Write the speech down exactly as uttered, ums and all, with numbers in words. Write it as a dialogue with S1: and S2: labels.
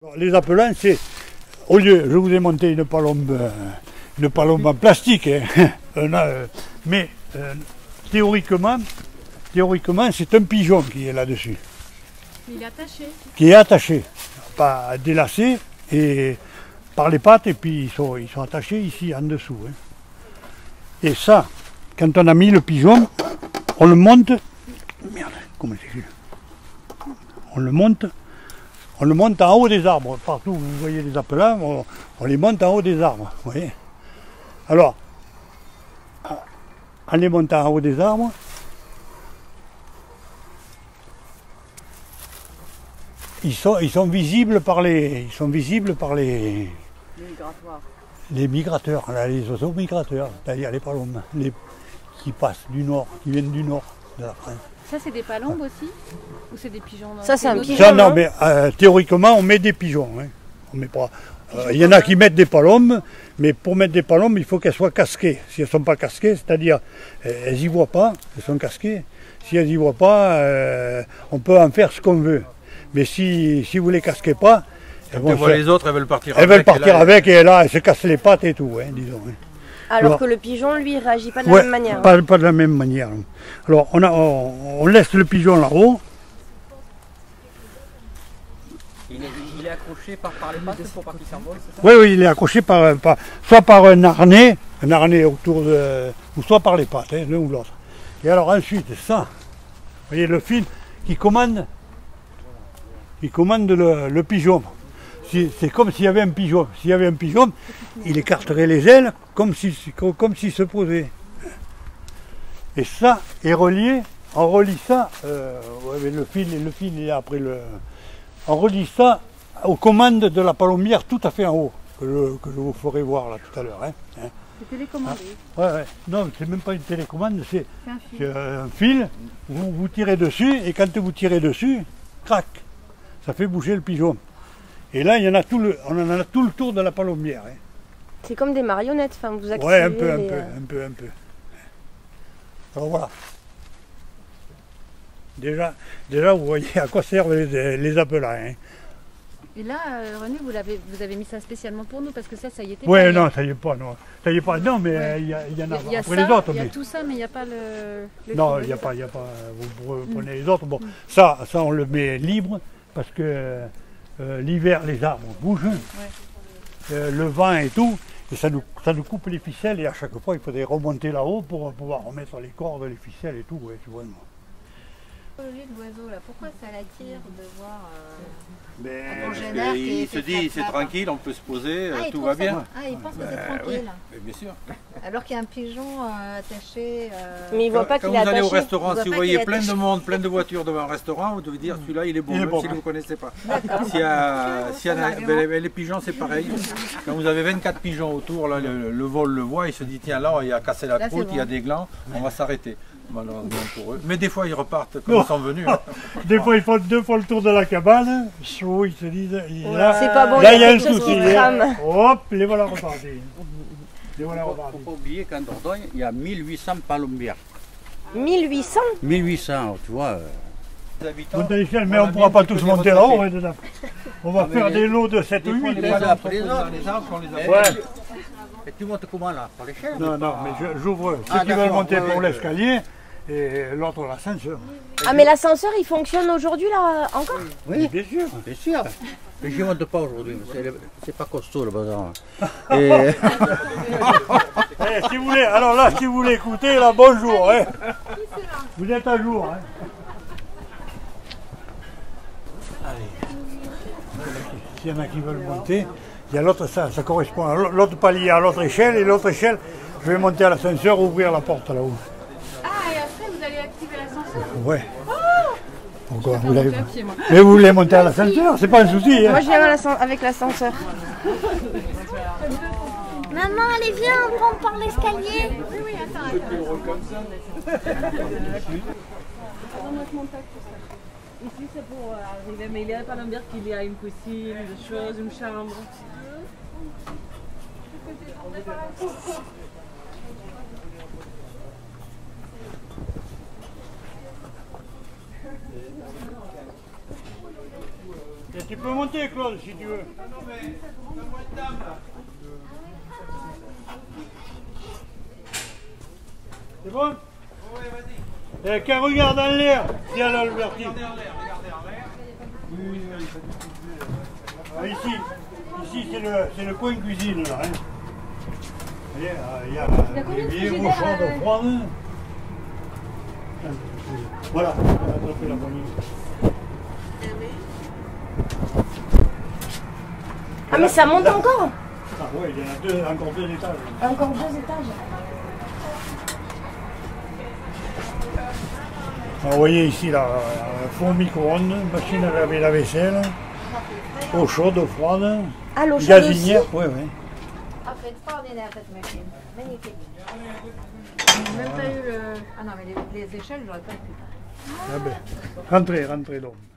S1: Alors, les appelants, c'est, au lieu, je vous ai monté une palombe, euh, une palombe en plastique, hein, un, euh, mais euh, théoriquement, théoriquement, c'est un pigeon qui est là-dessus.
S2: Il est attaché.
S1: Qui est attaché, pas délacé, et par les pattes, et puis ils sont, ils sont attachés ici en dessous. Hein. Et ça, quand on a mis le pigeon, on le monte. Merde, comment c'est? On le monte. On le monte en haut des arbres. Partout où vous voyez les appelants, on, on les monte en haut des arbres. Vous voyez. Alors, en les montant en haut des arbres, ils sont, ils sont visibles par les, ils sont visibles par les,
S2: Les migratoires.
S1: les migrateurs, là, les oiseaux migrateurs, c'est-à-dire les palombes, les, qui passent du nord, qui viennent du nord de la France.
S2: Ça, c'est des palombes aussi? Ou c'est des pigeons?
S3: Ça, c'est un
S2: d'autres-
S3: pigeon.
S1: Ça, non, mais euh, théoriquement, on met des pigeons. Hein. On met pas. Il y en a qui mettent des palombes, mais pour mettre des palombes, il faut qu'elles soient casquées. Si elles ne sont pas casquées, c'est-à-dire euh, elles n'y voient pas, elles sont casquées. Si elles n'y voient pas, euh, on peut en faire ce qu'on veut. Mais si, si vous ne les casquez pas, elles,
S4: Quand
S1: vont
S4: on voit
S1: se-
S4: les autres, elles veulent partir
S1: elles
S4: avec.
S1: veulent
S4: et
S1: partir
S4: là,
S1: avec et là, elles se cassent les pattes et tout, hein, disons. hein.
S3: Alors
S1: Alors-
S3: que le pigeon, lui, il réagit pas de la
S1: Ouais,
S3: même manière.
S1: Pas, pas de la même manière. non. Alors, on, a, on, on laisse le pigeon là-haut.
S5: Il est, il est accroché par, par les pattes pour pas qu'il s'envole, c'est ça?
S1: Oui, oui, il est accroché par, par- soit par un harnais, un harnais autour de, ou soit par les pattes, hein, l'un ou l'autre. Et alors ensuite, ça, vous voyez le fil qui commande, qui commande le, le pigeon. C'est c'est comme s'il y avait un pigeon. S'il y avait un pigeon, il écarterait les ailes comme s'il comme, comme s'il se posait. Et ça est relié, on relie ça, euh, ouais, mais le fil, le fil est après le. On relie ça aux commandes de la palombière tout à fait en haut, que je, que je vous ferai voir là tout à l'heure. Hein, hein.
S2: C'est télécommandé.
S1: Ouais, ouais. Non, c'est même pas une télécommande, c'est
S2: C'est un fil.
S1: c'est un fil, vous, vous tirez dessus, et quand vous tirez dessus, crac, ça fait bouger le pigeon. Et là, il y en a tout le, on en a tout le tour de la palombière. Hein.
S3: C'est comme des marionnettes, enfin, vous activez
S1: Ouais, un peu, un
S3: les,
S1: peu,
S3: euh,
S1: un peu, un peu. Alors voilà. Déjà, déjà, vous voyez à quoi servent les, les appelants. Hein.
S2: Et là, euh, René, vous, l'avez, vous avez mis ça spécialement pour nous parce que ça, ça y était.
S1: Ouais,
S2: pas, il y a-
S1: non, ça y est pas, non. Ça y est pas, non, mais
S2: Ouais.
S1: euh, il y, a- il y en
S2: Il y
S1: a,
S2: a, il y a
S1: après
S2: ça,
S1: les autres.
S2: il y a
S1: mais-
S2: tout ça, mais il n'y a pas le. le
S1: Non,
S2: fil.
S1: il n'y a pas, il y a pas. Vous pre- prenez les autres. Bon, ça, ça, on le met libre parce que euh, l'hiver, les arbres bougent, euh, le vent et tout, et ça nous, ça nous coupe les ficelles. Et à chaque fois, il faudrait remonter là-haut pour pouvoir remettre les cordes, les ficelles et tout. Ouais, tu vois.
S2: Le lit de l'oiseau, là, pourquoi ça l'attire de voir. euh,
S1: Mais,
S2: Un
S4: Parce
S2: congénère qui
S4: qu'il
S2: est
S4: se
S2: fait
S4: dit, c'est
S2: frapper.
S4: tranquille, on peut se poser, euh,
S2: Ah, il
S4: tout
S2: trouve
S4: va
S2: ça-
S4: bien.
S2: Ah, il pense que
S4: Ben,
S2: c'est tranquille.
S4: Mais bien sûr.
S2: Alors qu'il y a un pigeon euh, attaché. euh,
S3: Mais il voit pas
S4: Quand
S3: qu'il est
S4: vous allez au
S3: attaché.
S4: restaurant,
S2: On voit
S4: si vous
S2: pas
S4: voyez
S2: qu'il est
S4: plein de
S2: attaché.
S4: monde, plein de voitures devant un restaurant, vous devez dire celui-là il est bon,
S1: Il est
S4: même
S1: bon,
S4: si vous
S1: hein.
S4: ne le connaissez pas. S'il y a, s'il y en a- ben, les, les pigeons c'est pareil. Quand vous avez vingt-quatre pigeons autour, là, le, le vol le voit, il se dit tiens là il a cassé la
S2: Là, c'est
S4: croûte, il y a
S2: bon.
S4: des glands, on va s'arrêter. Malheureusement pour eux. Mais des fois ils repartent comme
S1: Non.
S4: ils sont venus. hein.
S1: des fois, ils font deux fois le tour de la cabane. Chou, ils se disent. il- Là,
S3: C'est pas bon,
S1: là,
S3: il y a quelque chose
S1: souci,
S3: qui
S1: hein.
S3: crame.
S1: Hop, les voilà repartis. Les voilà
S5: Il ne
S1: repartis.
S5: faut pas oublier qu'en Dordogne, il y a mille huit cents palombières.
S3: mille huit cents.
S5: mille huit cents, tu vois. euh,
S4: Les habitants,
S1: Monte à l'échelle, mais
S4: on
S1: on
S4: a
S1: ne pourra
S4: bien
S1: pas
S4: que
S1: tous
S4: des
S1: monter
S4: retraités.
S1: là-haut. hein, dedans. On va
S5: Ah, mais
S1: faire
S5: les-
S1: des lots de sept ou
S5: des fois,
S1: huit.
S5: les
S1: hein.
S5: uns après les
S4: dans
S5: autres.
S4: les arbres, on les a-
S1: Ouais.
S5: Et tu montes comment là? Par l'échelle?
S1: Non, non, mais je- j'ouvre ceux
S5: Ah,
S1: qui veulent
S5: d'accord,
S1: monter
S5: ouais,
S1: pour
S5: ouais.
S1: l'escalier et l'autre l'ascenseur.
S3: Ah, mais l'ascenseur, il fonctionne aujourd'hui, là, encore?
S5: Oui,
S1: Bien sûr.
S5: bien sûr. Mais je ne monte pas aujourd'hui, c'est- c'est pas costaud le bazar. Et...
S1: Eh, si vous voulez, alors là, si vous voulez écouter, là, bonjour. Hein. Vous êtes à jour. Hein. Allez. S'il y en a qui veulent monter, il y a l'autre, ça, ça correspond à l'autre palier, à l'autre échelle, et l'autre échelle, je vais monter à l'ascenseur, ouvrir la porte là-haut.
S2: Ah, et après, vous allez activer l'ascenseur.
S1: Ouais. Pourquoi vous
S2: Monter
S1: l'avez-
S2: à pied, moi.
S1: Mais vous voulez monter à l'ascenseur, c'est pas un souci. Hein.
S3: Moi, je viens à l'ascen- avec l'ascenseur.
S6: Maman, allez, viens, on monte par l'escalier.
S2: Oui, oui, attends, attends.
S7: Ici, c'est pour euh, arriver, mais il n'y a pas d'ambiance qu'il y a une cuisine, des choses, une chambre.
S1: Peut-être Tu peux monter, Claude, si tu veux.
S4: Non, mais donne-moi une table là.
S1: C'est bon?
S4: Oui, vas-y.
S1: Il n'y a qu'un regard dans l'air, s'il y a l'Albertine.
S4: Regardez en l'air, regardez en l'air.
S1: Oui, oui, ah, ici, ici c'est le, c'est le coin cuisine là. Hein. Vous voyez, il y a des vieilles eaux chaudes froides. Voilà, attrapez la poignée.
S3: Ah mais ça monte encore.
S1: Ah oui, il y en a deux, encore deux étages.
S3: Encore deux étages.
S1: Alors, vous voyez ici la, la four micro-ondes, machine à laver la vaisselle, eau chaude, eau froide,
S3: Ah l'eau chaude
S1: gazinière,
S3: aussi.
S1: oui, oui.
S2: Ah, c'est extraordinaire cette machine. Magnifique. J'ai même pas eu le. Ah non, mais les, les échelles, j'aurais pas pu.
S1: Ah ben, rentrez, rentrez donc.